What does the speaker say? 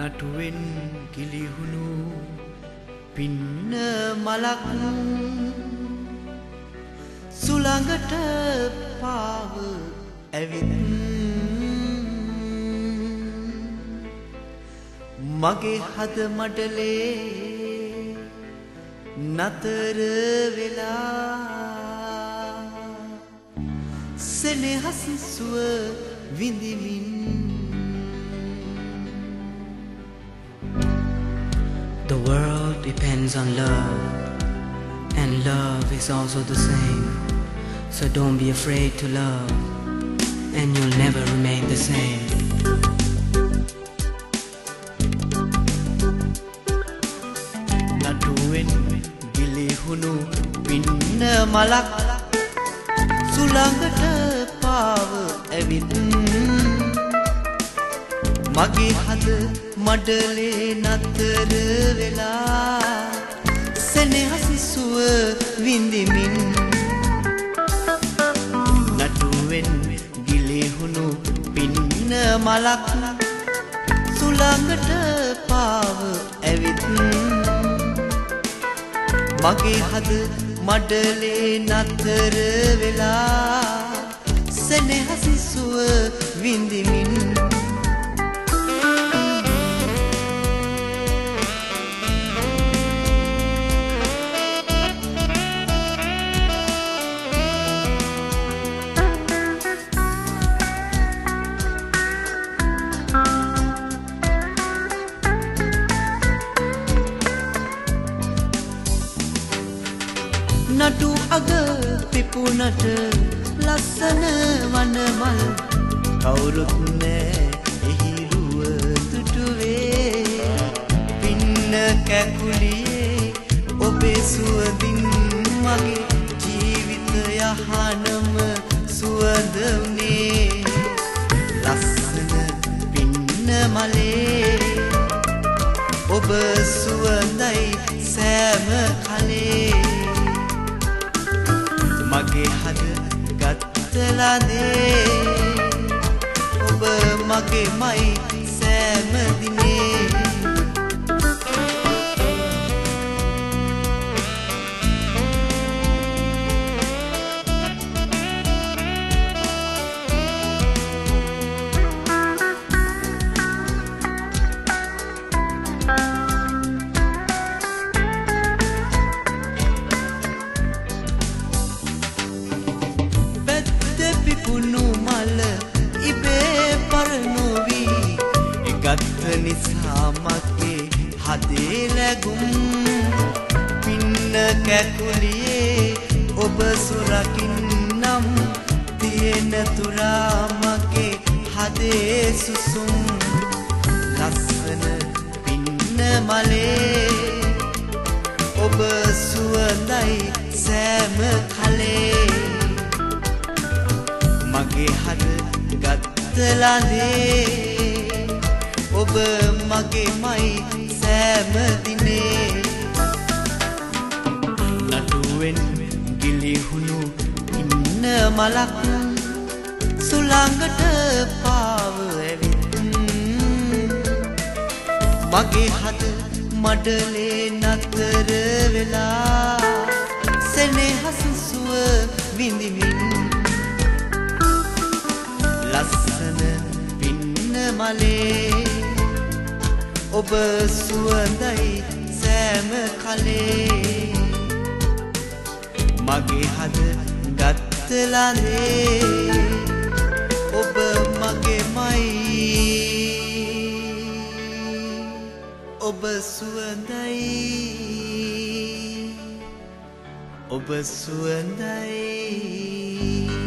නටුවෙන් කිලිහුණු පින්න මලක් සුළඟට පාව ඇවිත් මගේ හද මඩලේ නතර වෙලා සෙනෙහස සුව විඳිමින් The world depends on love, and love is also the same. So don't be afraid to love, and you'll never remain the same. නටුවෙන් ගිලිහුණු පින්න මලක් සුළඟට පාව ඇවිත් මගේ හද මඩලේ නතර වෙලා සෙනෙහස සුව විඳිමින් නටුවෙන් ගිලිහුණු පින්න මලක් සුළඟට පාව ඇවිත් මගේ හද මඩලේ නතර වෙලා සෙනෙහස සුව විඳිමින් නටු අග පිපුණට ලස්සන වනමල් කවුරුත් නෑ එහිරුව තුටුවේ පින්න කැකුලියේ ඔබේ සුවඳින් මගේ ජීවිතය යහනම සුවඳ වුණේ ලස්සන පින්න මලේ ඔබ සුවඳයි සෑම කලේ මගේ හද ගත්තලානේ ඔබ මගේමයි සෑම දිනේ පිපුණු මල ඉබේ පරනොවි ගත්ත නිසා මගේ හදේ ලැබුම් පින්න කැකුලියේ ඔබ සුරකින්නම් තියෙන තුරා මගේ හදේ සුසුම් ලස්සන පින්න මලේ ඔබ සුවඳයි සෑම කලේ මගේ හද ගත්තලානේ ඔබ මගේමයි සෑම දිනේ නටුවෙන් ගිලිහුණු ඉන්න මලක් සුළඟට පාව ඇවිත් මගේ හද මඩලේ නතර වෙලා සෙනෙහස සුව විඳිමින් ලස්සන පින්න මලේ ඔබ සුවඳයි සෑම කලේ මගේ හද ගත්තලානේ ඔබ මගේමයි ඔබ සුවඳයි ඔබ සුවඳයි